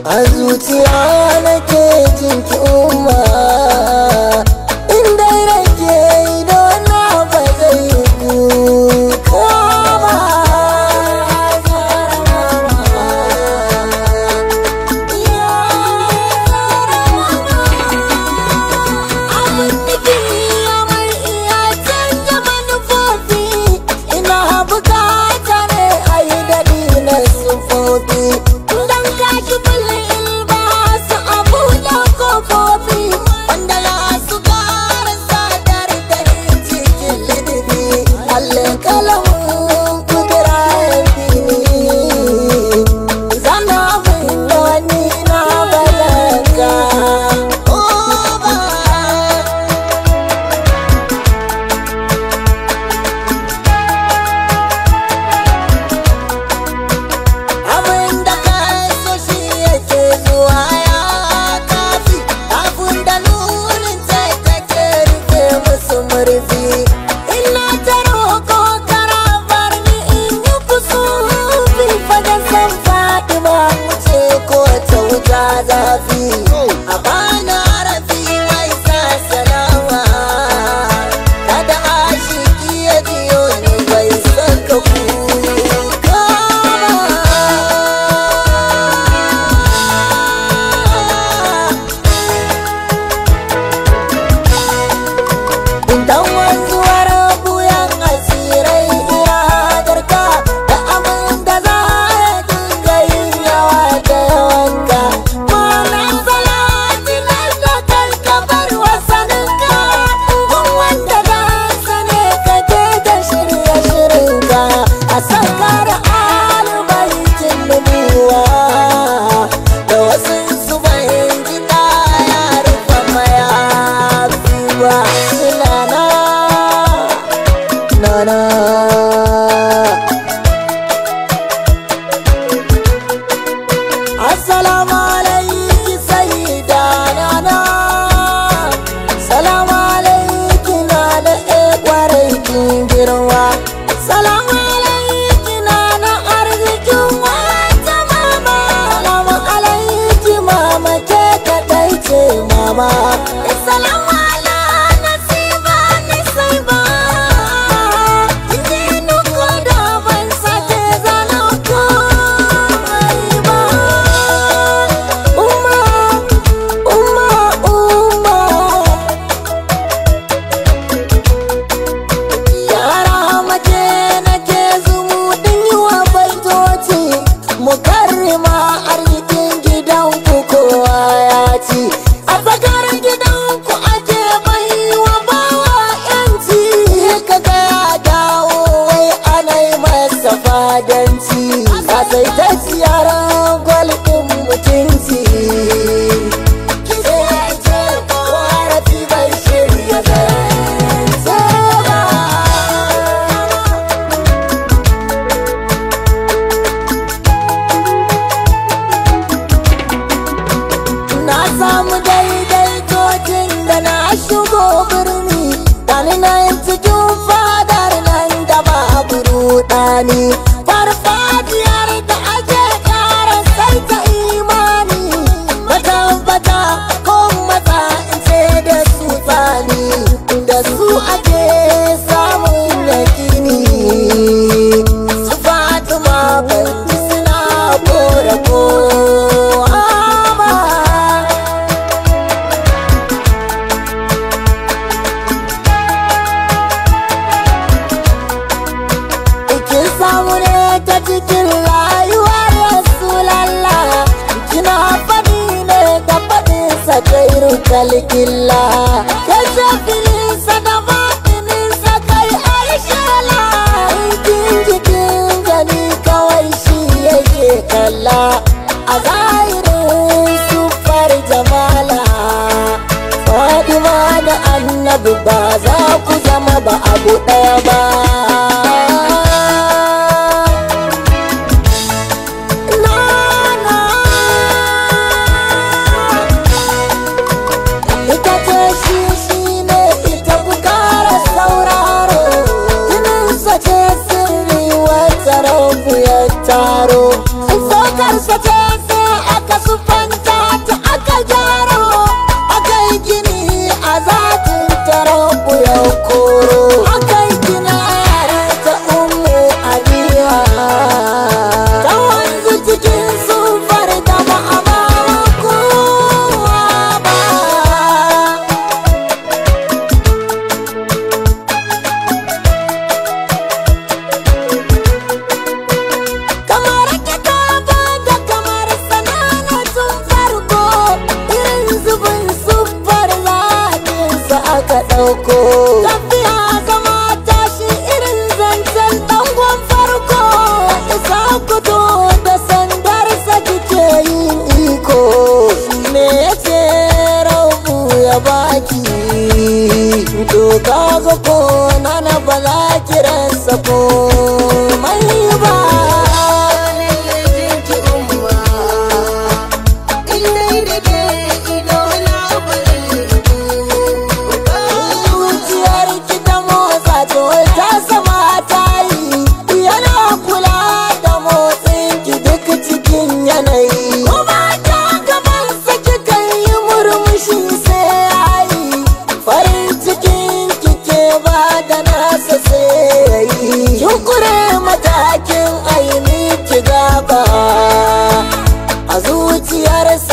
a zuciya nake jinki umma, inda nake idona ba zai yi kuka ba. Abin nufi mai iya canja manufofi, ina bukata ne a yi daɗi na sufofi. Dan kashi bulin ba su abu da kofofi, wanda za su kara sadar da ni cikin lidibi. Alƙalamin kudura ya fi ni, zana min da wani na balaga. Abinda ka so shi yake zuwa ya kafi, abin da nunin sai take rufe musu murfi. Ina ta roƙo kara bar ni in yi kusufi, fadan san Fatima wuce ko ta wuta zafi. A bana rafi mai sa salama, kada ashiki ya biyo ni bai saka kuka ba. Dan wanzuwar buyan asirai iradarka, da abin da za ya dinga yin yawa da yawanka. Malam salati nan da karkabar wasaninka, gun wanda za sane ka je da shirye-shirinka. A sakar albaitin nubuwa, da wasu su bayan gida ya rufe mayafi ba. Nana Assalamu alaiki sayyida nana, salamu alaiki nana kwarai kin girma. Salamu alaiki nana arzikin wata mama, salamu alaiki mama ke kadai ce mama. Salamu ala nasiba ni sai ba, inji ko da ban sake zana komai ba. Umma, umma, umma, yara mace nake zumuɗin yi wa baitoci, mukarrima arzikin gidanku kowa ya ci. A tsakar gidanku ake bai wa bawa yanci, kaga ya dawo wai anai masa fadanci. Ka sai ta ziyarar gwalɗin mutunci, ki sai ce korafi bai shirya zance ba. Na samu daidaitocin da na shigo birni, gani nan cikin fadar nan da babu ruɗani. Farfajiyar da ake ƙara saita imani, matabbata ko matsa in ce da su tsani, da su ake samun yakini. Su Fatima ban ji suna kore kowa ba. Kin samu ne ta cikin rayuwar Rasulallah, kina faɗi ne da faɗinsa ta irin kalkilla. Ya ce filinsa da baɗininsa kai aishela, kin jikin gani kawai shi yake kalla. A zahirin sufar jamala, Fatima da Annabi ba za ku zama ba abu ɗaya ba. Ita ce shi ne ita ku kara sauraro, jininsa ce sirri wata rabu ya taro. Saukarsa ce sai aka sufa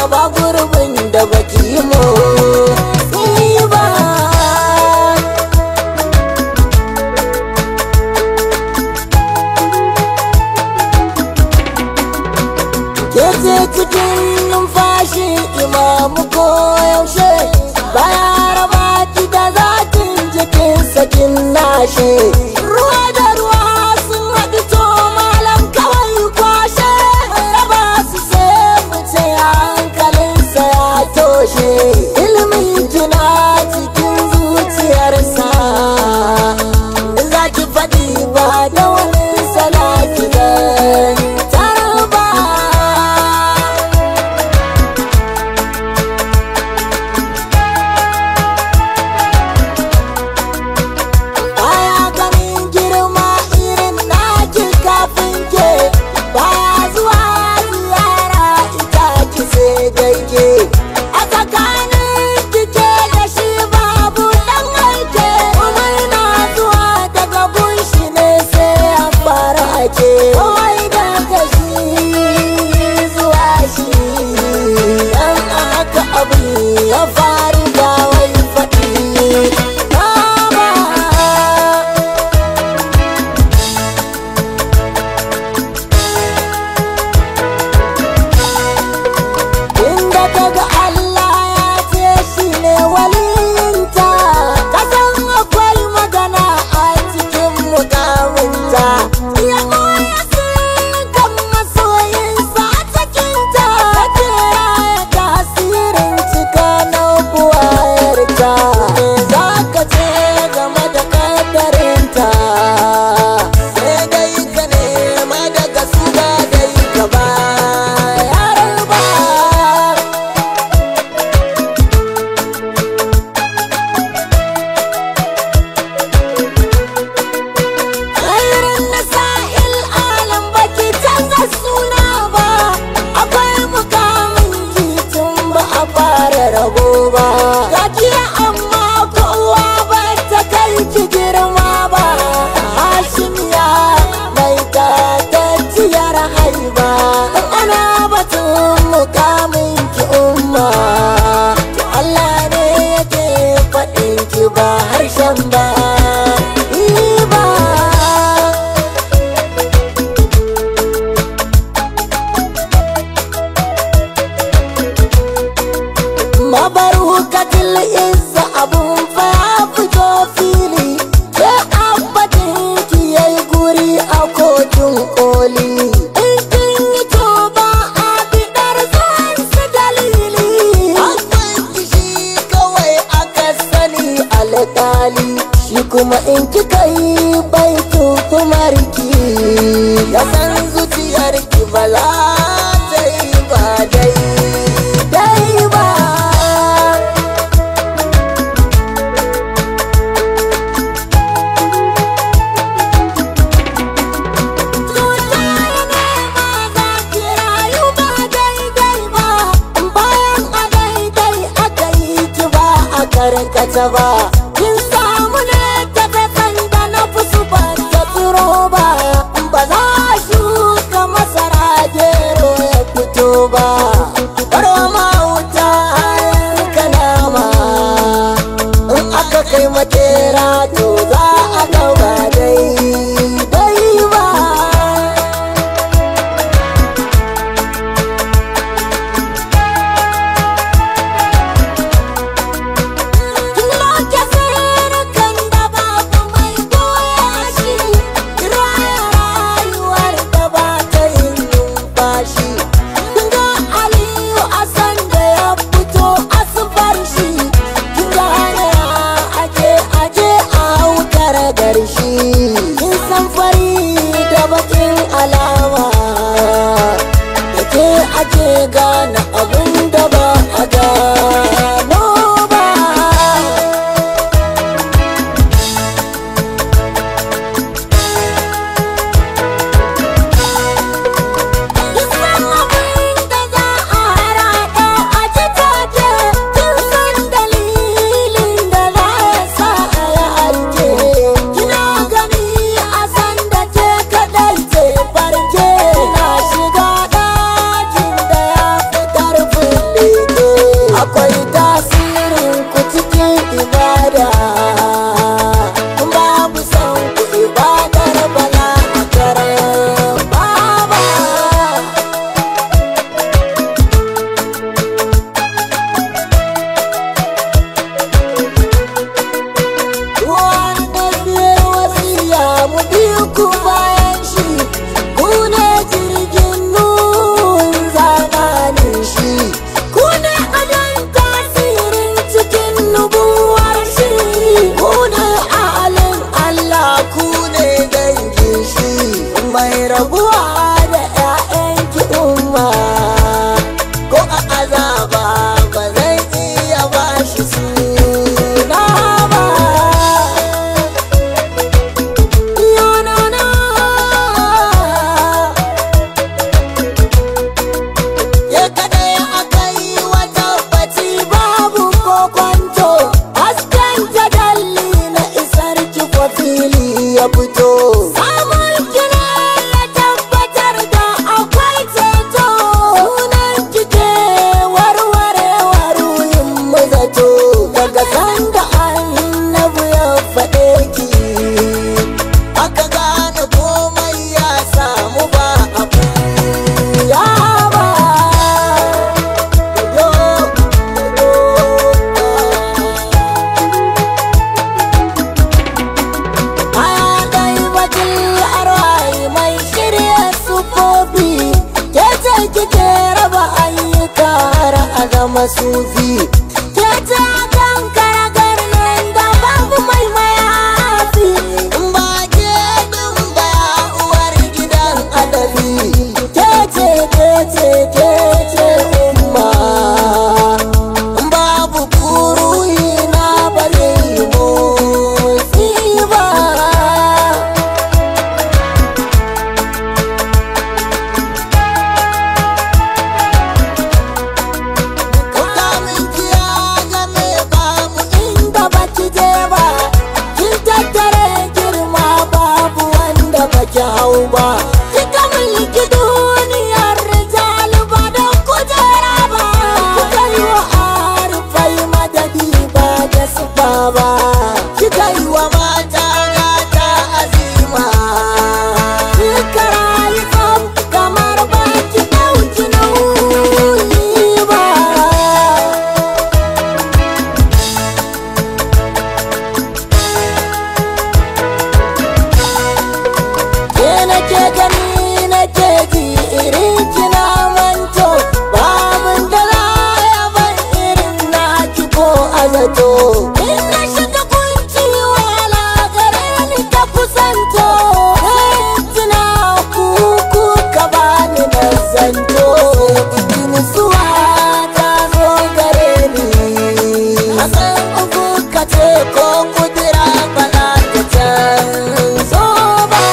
gaba gurbin da baki mo ba. Kece cikin numfashi imamu ko yaushe, baya raba ki da zakin jikin sakin nashi. Ruwa da ruwa sun haɗu to malam kawai kwashe, raba su sai mu ce hankalinsa ya toshe. Ilimin kina cikin zuciyarsa, za ki faɗi ba da wani salaki zan tarba. Baya ganin girma irin naki kafin ke, baya zuwa ziyara ita ki sai gaike. A tsakanin kike da shi babu ɗan aike, kuma yana zuwa daga gunshi ne sai an fara ake. Kawai daga shi zuwa shi, an haka abu ya faru da wai faɗi. Inda kaga Allah ya ce shi ne walinta, kasan akwai magana a cikin mukaminta. Ya goya sirkan masoyinsa a cikinta, ta kira ya tasirin cika na buwayarta. Me za ka ce game da kadarinta? Sai dai ka nema daga su ba dai ka ba yarar ba. Khairin nisa'il alam baki canza suna ba, akwai mukamin titin ba a fara rabo ba. Gajiya amma kowa ba ta kai ki girma ba. Hashimiya mai tatacciyar haiba, ana batun mukamin ki umma. Allah ne yake faɗin ki ba harshen ba. Ba mabarukatil izza abun fa ya fito fili, ke abbatin ki yayi guri a kotun koli. In kin yi toba a bidar zan su dalili, abban ki shi kawai aka sani alƙali. Shi kuma in kika yi baitin kumarki, ya san zuciyarki bala ta yi ba dai ba. Karkata ba, kin samu ne ta kasan da na fusu ba ta tsiro ba. Ba za a shuka masara gero ya fito ba. Barwa ma wuta yanka nama, in aka kai makera to za a gaba dai ba. Lokacin zama sufi. Ke ta kan karagar nan da babu mai mayafi. Ba ke din baya uwar gidan adabi. Ke ce umma. Babu kuruhi na ba zai yi motsi ba. Kamin kiya game babu inda baki je ba. Kin tattare girma babu wanda baki hau ba. Kika mulki duniyar rijal ba don kujera ba. Kika yi wa arifai madadi ba da sufa ba. Kika yi wa mata gata azima. Kika rayu tsaf kamar baki ɗauki nauyi ba. Ke nake gani nake ji irin kina manto. Babun da za ya ban irin naki ko azato. In na shiga kunci wala gare ni ta kusanto. Tuna kuku ka bani na zanto. Nutsuwa ta zo gare ni. A san uku ka ce ko kudura ba za ta canzo ba.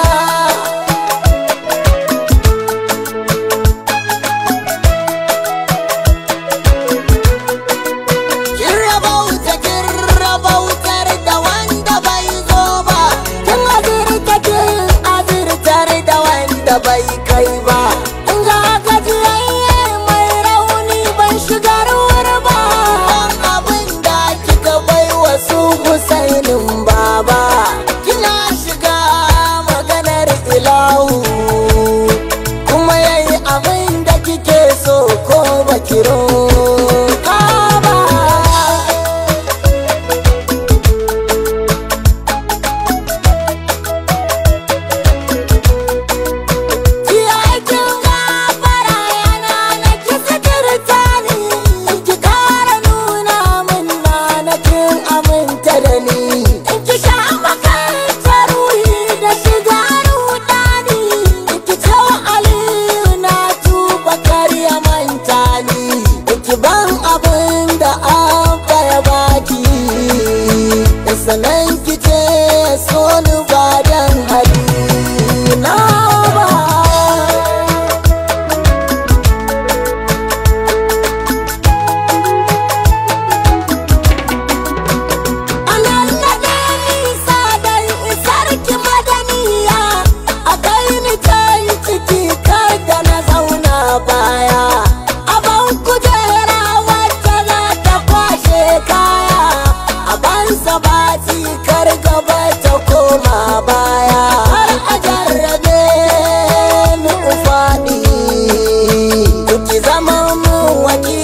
Kin rabautar da wanda bai zo ba. Kin azirtar da wanda bai kai ba. In ga gajiyayye mai rauni ban shiga ruwar ba. Ban abin da kika bai wasu Husainin baba. Kina shiga maganar ilahu. Kuma yayi abin da kike so ko baki roƙa ba. Ki aikin gafara yana na ki sitirta ni. Ki kara nuna min na kin aminta da ni. In ki sha makanta ruhi da shiga rudani. Ki ce wa Aliyu na tuba kar ya manta ni. Ki ban abin da Abba ya baki. Sannan ki ce so ni ba dan halina ba. Anan naɗe nisa dan isar ki madaniya. A kai ni can ciki kar da na zauna baya. A ban kujera wacce za ta kwashe kaya. A ban sabati kar gaba ta koma baya. Har a jarrabe mu faɗi. Ki zama mu wakili.